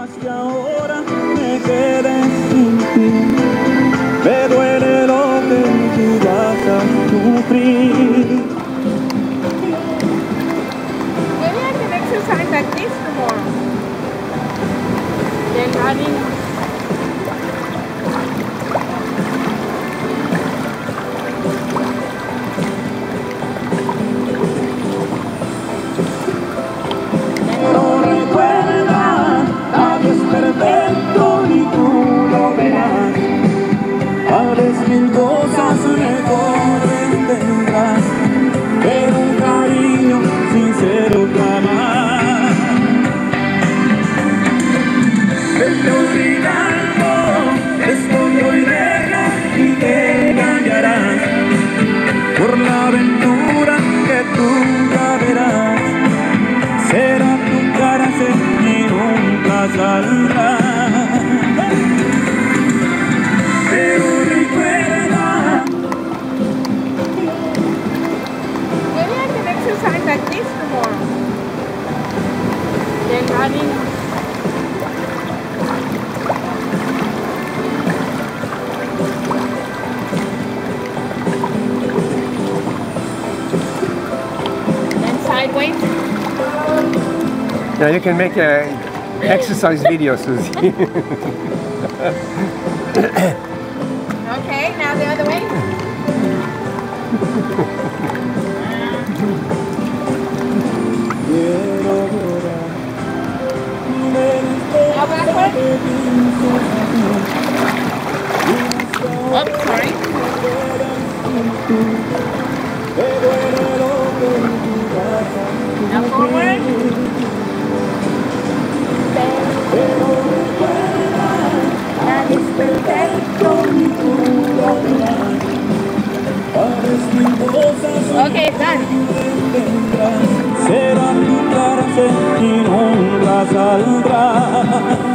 más que ahora me quedé sin ti. Me duele lo que tú vas a sufrir. Maybe I can exercise like this tomorrow. Then running. Pero recuerda, nadie es perfecto y tú lo verás. A veces mil cosas mejores tendrás, pero un cariño sincero jamás. Vete olvidando, esto que hoy dejas y te cambiarás por la aventura que tú ya verás. Será tu cárcel y nunca saldrá. Pero recuerda. Maybe I can exercise like this tomorrow. Then running. Then sideways. Now you can make an exercise video, Susie. Okay, now the other way. Now backward. Oops, sorry. Now forward. Nadie es perfecto ni tú lo verás. Okay, it's done. Será tu cárcel y nunca saldrá.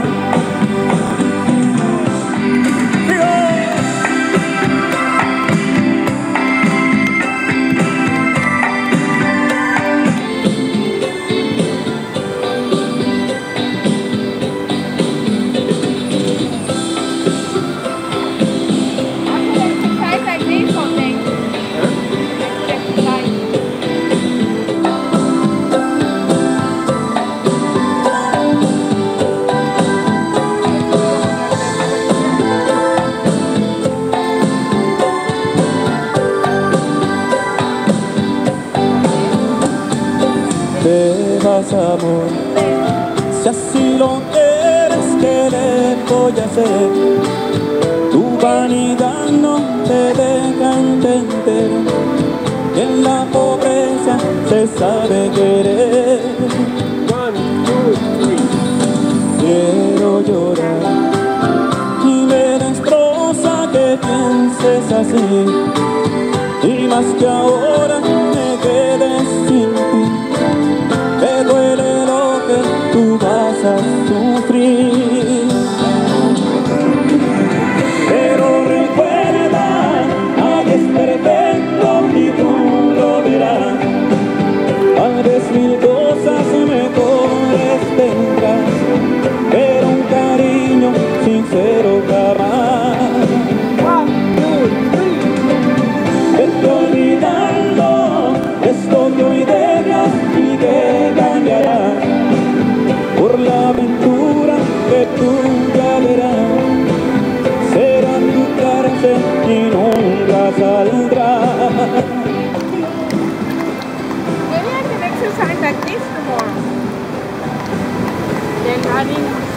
Te vas, amor, si así lo quieres, ¿qué le voy a hacer? Tu vanidad no te deja entender que en la pobreza se sabe querer. 1, 2, 3. Quiero llorar y me destroza que pienses así, y más que ahora me quedes sin ti. Me duele lo que tú vas a sufrir. Pero recuerda, nadie es perfecto y tú lo verás. Tal vez mil cosas mejores tendrás, pero un cariño sincero jamás. 1, 2, 3. Vete olvidando esto que hoy dejas y te cambiará por la aventura que tú ya verás. Será tu cárcel y nunca saldrá. Maybe I can exercise like this tomorrow. Then running.